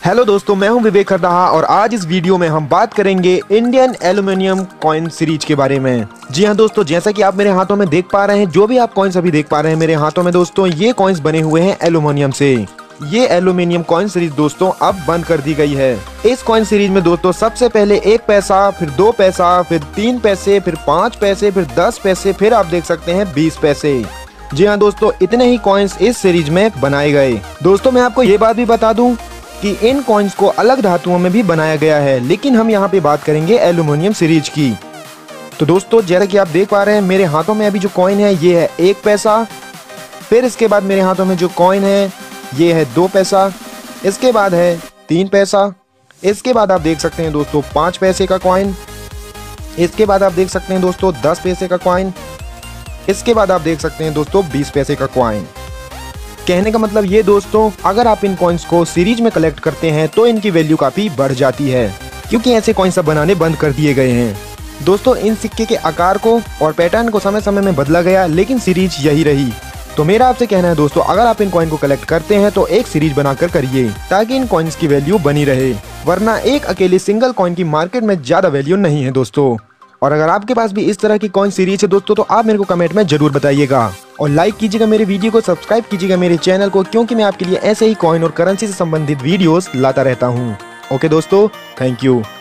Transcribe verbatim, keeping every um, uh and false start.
Hello दोस्तों, मैं हूं विवेक खरदाहा और आज इस वीडियो में हम बात करेंगे इंडियन एल्यूमिनियम कॉइन सीरीज के बारे में। जी हां दोस्तों, जैसा कि आप मेरे हाथों में देख पा रहे हैं, जो भी आप कॉइन्स अभी देख पा रहे हैं मेरे हाथों में दोस्तों, ये कॉइन्स बने हुए हैं एल्यूमिनियम से। ये एल्यूमिनियम कॉइन सीरीज दोस्तों अब बंद कर दी गई है। इस कॉइन सीरीज में दोस्तों सबसे पहले एक पैसा, फिर दो पैसा, फिर तीन पैसे, फिर पाँच पैसे, फिर दस पैसे, फिर आप देख सकते हैं बीस पैसे। जी हाँ दोस्तों, इतने ही कॉइन्स इस सीरीज में बनाए गए। दोस्तों मैं आपको ये बात भी बता दूं कि इन कॉइन्स को अलग धातुओं में भी बनाया गया है, लेकिन हम यहाँ पे बात करेंगे एल्यूमिनियम सीरीज की। तो दोस्तों जैसा कि आप देख पा रहे हैं मेरे हाथों में अभी जो कॉइन है ये है एक पैसा, फिर इसके बाद मेरे हाथों में जो कॉइन है ये है दो पैसा, इसके बाद है तीन पैसा, इसके बाद आप देख सकते हैं दोस्तों पाँच पैसे का कॉइन, इसके बाद आप देख सकते हैं दोस्तों दस पैसे का कॉइन, इसके बाद आप देख सकते हैं दोस्तों बीस पैसे का कॉइन। कहने का मतलब ये दोस्तों, अगर आप इन कॉइन्स को सीरीज में कलेक्ट करते हैं तो इनकी वैल्यू काफी बढ़ जाती है, क्योंकि ऐसे कॉइन्स अब बनाने बंद कर दिए गए हैं। दोस्तों इन सिक्के के आकार को और पैटर्न को समय समय में बदला गया, लेकिन सीरीज यही रही। तो मेरा आपसे कहना है दोस्तों, अगर आप इन कॉइन को कलेक्ट करते हैं तो एक सीरीज बनाकर करिए, ताकि इन कॉइन्स की वैल्यू बनी रहे, वरना एक अकेले सिंगल कॉइन की मार्केट में ज्यादा वैल्यू नहीं है दोस्तों। और अगर आपके पास भी इस तरह की कॉइन सीरीज है दोस्तों, तो आप मेरे को कमेंट में जरूर बताइएगा और लाइक कीजिएगा मेरे वीडियो को, सब्सक्राइब कीजिएगा मेरे चैनल को, क्योंकि मैं आपके लिए ऐसे ही कॉइन और करेंसी से संबंधित वीडियोस लाता रहता हूँ। ओके दोस्तों, थैंक यू।